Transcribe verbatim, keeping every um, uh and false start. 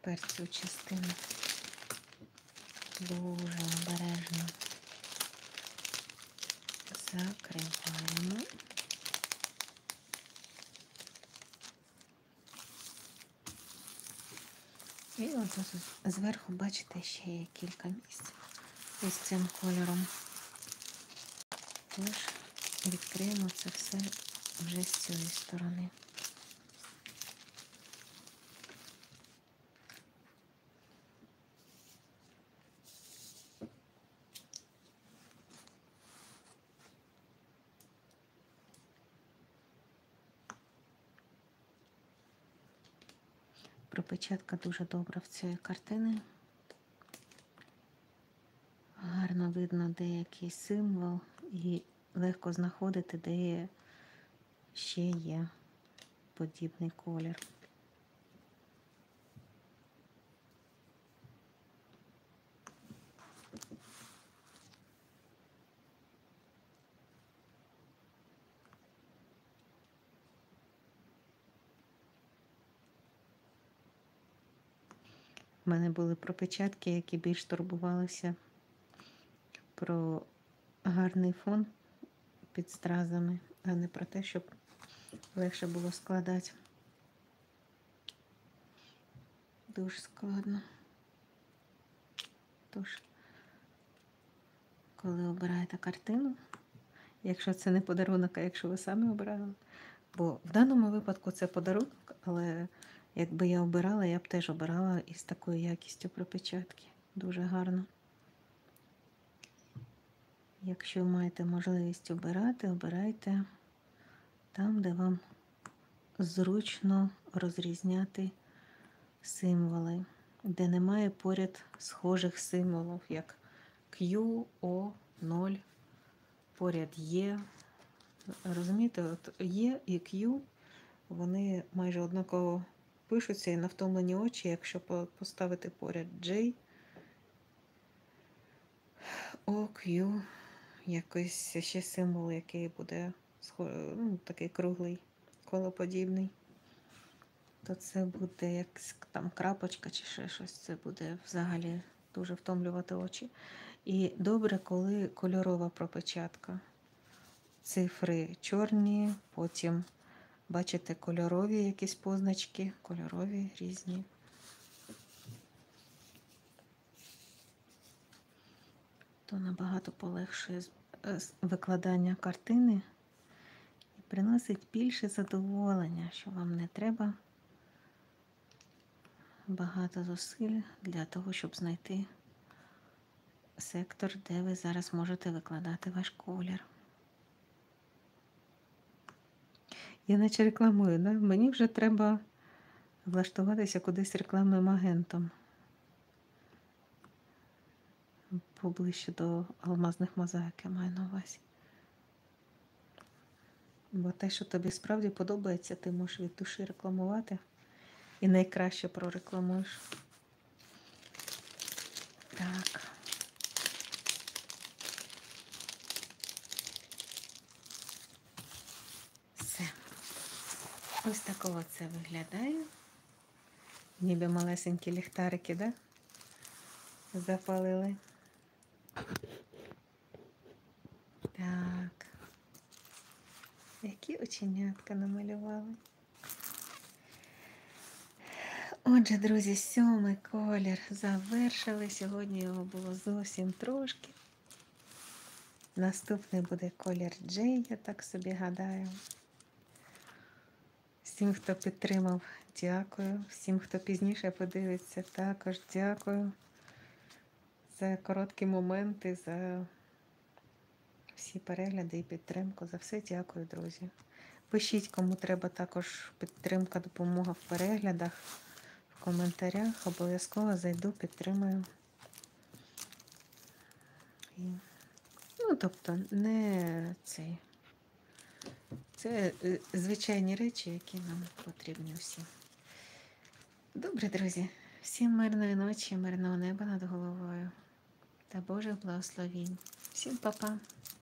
Тепер цю частину дуже обережно закриваємо. І от тут зверху, бачите, ще є кілька місць із цим кольором. Тож відкриємо це все вже з цієї сторони. Пропечатка дуже добра в цієї картини. Гарно видно, де який символ, і легко знаходити, де ще є подібний колір. У мене були пропечатки, які більш турбувалися про гарний фон під стразами, а не про те, щоб легше було складати. Дуже складно. Тож, коли обираєте картину, якщо це не подарунок, а якщо ви самі обирали, бо в даному випадку це подарунок, але якби я обирала, я б теж обирала із такою якістю пропечатки. Дуже гарно. Якщо маєте можливість обирати, обирайте там, де вам зручно розрізняти символи, де немає поряд схожих символів, як Q, O, нуль, поряд Є. Розумієте, от Є і Q, вони майже однаково пишуться, і на втомлені очі, якщо поставити поряд J, O, Q, якийсь ще символ, який буде ну, такий круглий, колоподібний, то це буде як там крапочка чи ще щось, це буде взагалі дуже втомлювати очі. І добре, коли кольорова пропечатка. Цифри чорні, потім, бачите, кольорові якісь позначки, кольорові різні. То набагато полегшує викладання картини і приносить більше задоволення, що вам не треба багато зусиль для того, щоб знайти сектор, де ви зараз можете викладати ваш колір. Я наче рекламую, да? Мені вже треба влаштуватися кудись рекламним агентом. Поближче до алмазних мозаїк, я маю на увазі. Бо те, що тобі справді подобається, ти можеш від душі рекламувати. І найкраще прорекламуєш. Так. Все. Ось такого це виглядає. Ніби малесенькі ліхтарики, да? Запалили. Так. Які оченятка намалювали. Отже, друзі, сьомий колір завершили. Сьогодні його було зовсім трошки. Наступний буде колір Джей, я так собі гадаю. Всім, хто підтримав, дякую. Всім, хто пізніше подивиться, також дякую за короткі моменти, за всі перегляди і підтримку. За все дякую, друзі. Пишіть, кому треба також підтримка, допомога в переглядах, в коментарях. Обов'язково зайду, підтримаю. І... Ну, тобто, не цей... Це звичайні речі, які нам потрібні всім. Добре, друзі. Всім мирної ночі, мирного неба над головою та Божих благословінь. Всім па-па.